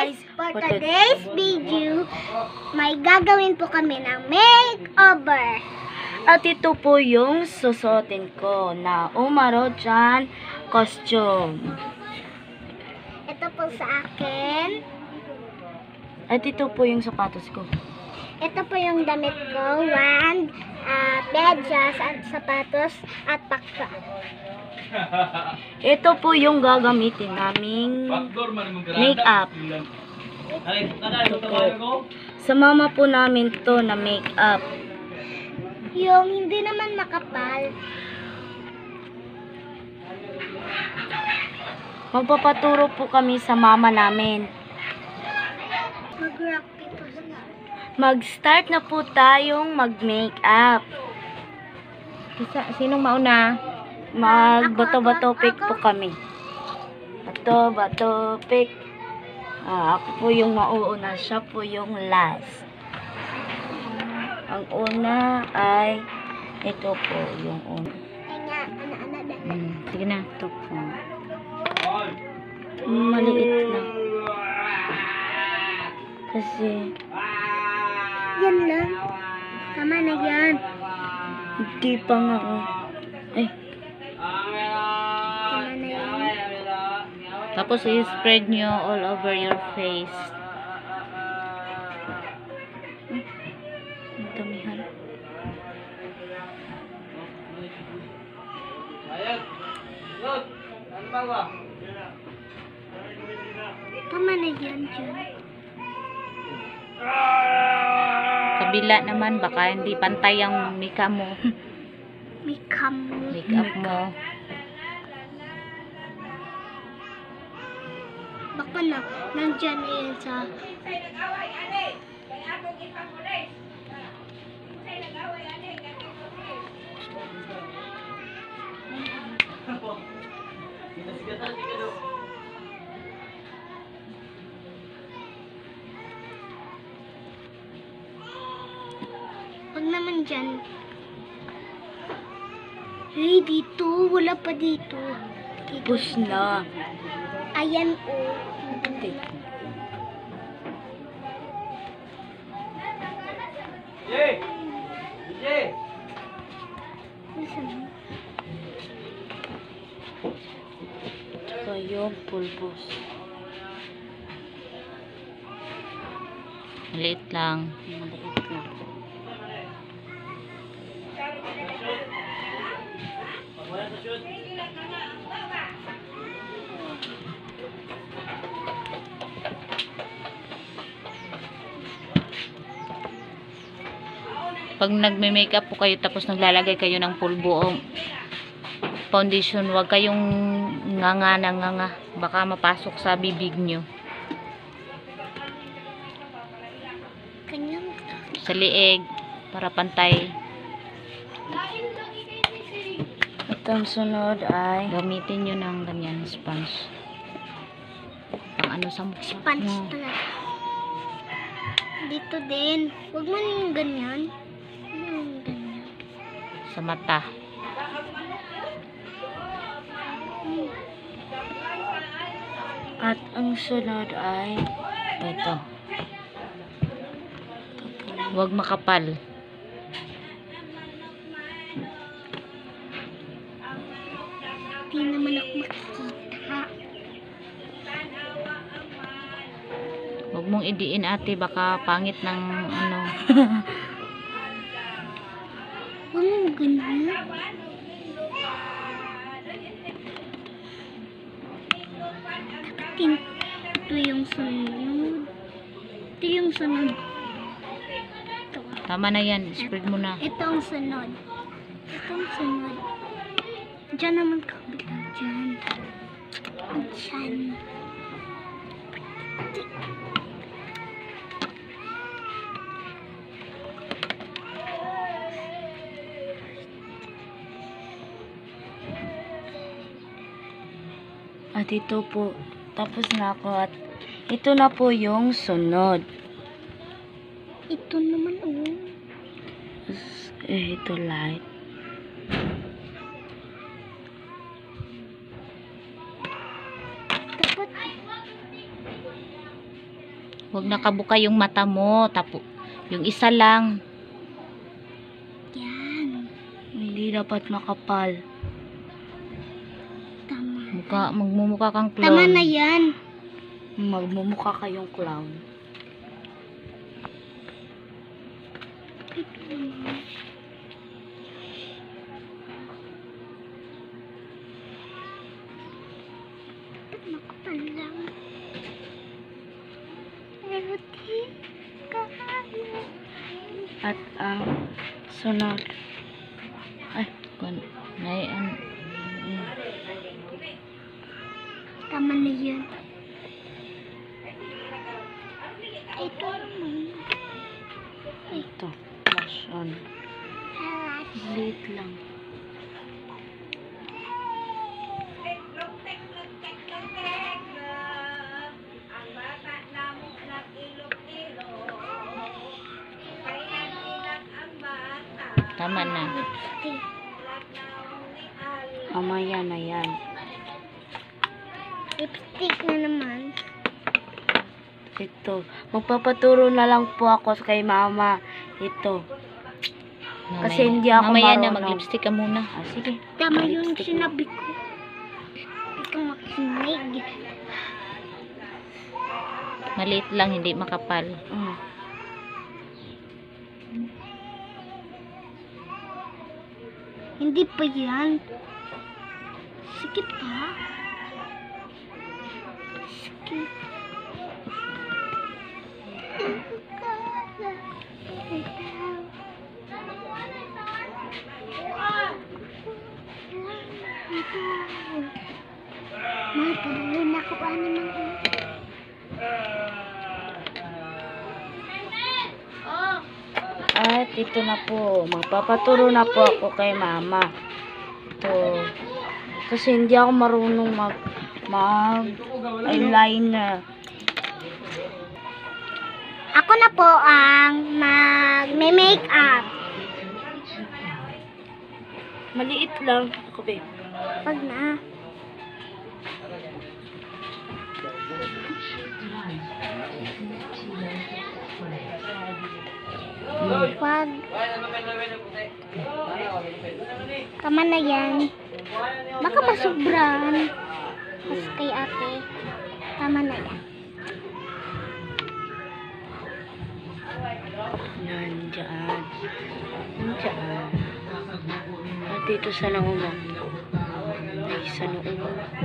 guys! For today's video, may gagawin po kami ng makeover. At ito po yung susuotin ko na Umaru-chan costume. Ito po sa akin. At ito po yung sapatos ko. Ito po yung damit ko. Wand, medyas, at sapatos, at pakpa. Ito po yung gagamitin naming make-up. Ito po. Sa mama po namin to na make-up. Yung hindi naman makapal. Magpapaturo po kami sa mama namin. Mag-rock paper. Mag-start na po tayong mag-makeup. Sinong mauna? Mag-bato-bato pick po kami. Bato-bato pick. Ako po yung mauuna. Siya po yung last. Ang una ay ito po yung una. Ay nga, ana-ana dahil. Sige na. Ito po. Maliit lang. Kasi Yan lang. Tama na yan. hindi pa nga. Ay, Tama na yan. Tapos i-spread nyo all over your face. ang damihan. Tama na yan, Jun. Kabila naman, baka hindi pantay ang mika mo. May cam. Makeup mo. Baka na, nandyan na yan sa... Wag naman dyan. Hey, dito. Wala pa dito. Dito. Tapos na. Ayan, oh. Nasaan? Tsaka yung pulbos. Maliit lang. Maliit lang. Pag nagme-makeup po kayo tapos naglalagay kayo ng pulbo o foundation, huwag kayong nganga na nganga. Baka mapasok sa bibig nyo. Kanyang... Sa liig, para pantay. At ang sunod ay Gamitin nyo ng ganyan, sponge. Pang ano sa mukha Punch mo. talaga. Dito din. Huwag mo yung ganyan. Yung ganyan. Sa mata. at ang sunod ay ito. Huwag makapal. Di naman ako makikita. Huwag mong idiin ate, baka pangit ng ano. Huwag mo ganyan. Ito yung sunod. Ito yung sunod. Ito. Tama na yan, spread mo na. Ito ang sunod. Ito ang sunod. Diyan naman kabila. Diyan. Diyan. At ito po, tapos na ako at ito na po yung sunod. Ito naman oh. Ito light. Dapat Huwag nakabuka yung mata mo. Yung isa lang. Yan. Hindi dapat makapal. Tama. Magmumukha kang clown. Tama na yan. Magmumukha kayong clown. Ito naman. Makapal lang. Pero di kaya. At ang sunod. Ay, Tama na yan. Ito naman. ito. Flash on. Liit lang. Tama na. Mamaya na yan. Lipstick na naman. Ito. Magpapaturo na lang po ako kay mama. Ito. Kasi hindi ako mamaya na, marunong. mag-lipstick ka muna. Ah, sige. Tama yung Lipstick na. sinabi ko. Ito makinig. Maliit lang, hindi makapal. Mm. Hindi pa yan. Sige pa. Sige. May pabalo na ako ani mga. At ito na po. Magpapaturo na po ako kay mama. Ito. Kasi hindi ako marunong mag-eyeliner. Ako na po ang mag-makeup. Maliit lang. Ako, babe. Wag na. Wag. Tama na yan. Baka masubran. Mas kay ate. Tama na yan. Nandyan. Nandyan. At dito sa naumang. Ay, sa noong.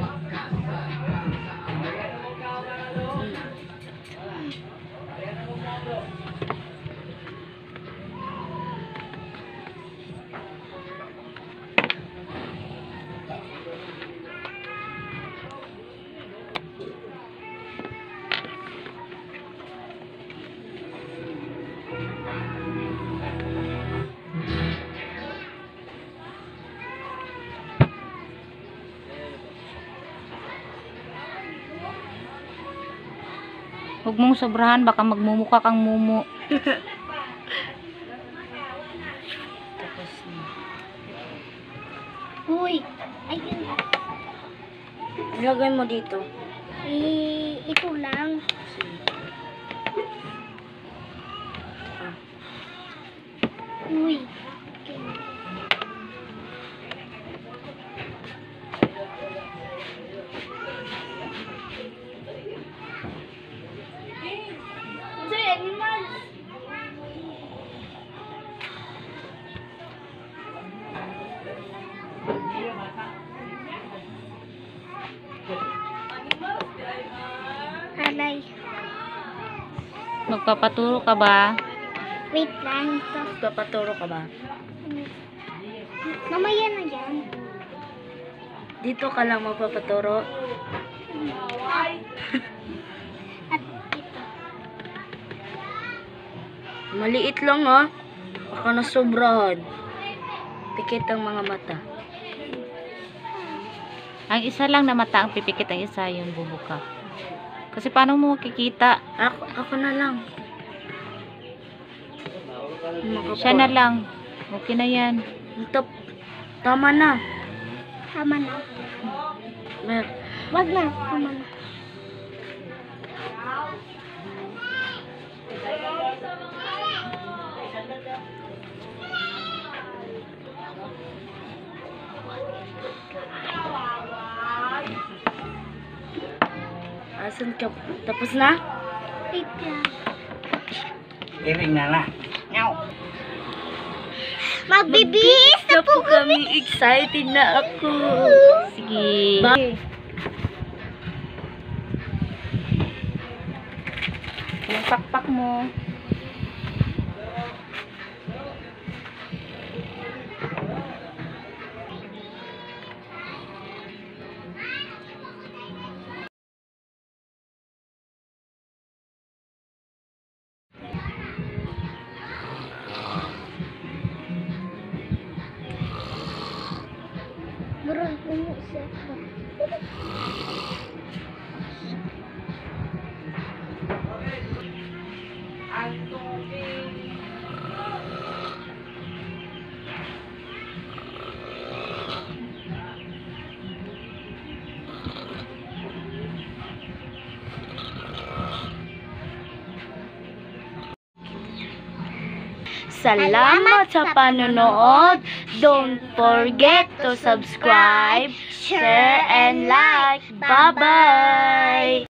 Huwag mong sobrahan, baka magmumukha kang mumu. Tapos na. Uy. Ayun. Ilagay mo dito. Ito lang. Ah. Uy. Alay. Magpapaturo ka ba? Wait lang. Ito. Magpapaturo ka ba? Mamaya na yan. Dito ka lang magpapaturo. At ito. Maliit lang ha. Baka nasobrahan. Pikit ang mga mata. Ang isa lang na mata ang pipikit, ang isa yung bubuka. Kasi paano mo makikita? Ako na lang. Siya na lang. Okay na yan. Tama na. Tama na. Mer- Wag na. Tama na. Asan ka? Tapos na? Wait lang. Ibig na. Magbibihis na po kami. Excited na ako. Sige. Yung pakpak mo. Meron puno siya. Salamat sa panonood. Don't forget to subscribe, share, and like. Bye-bye!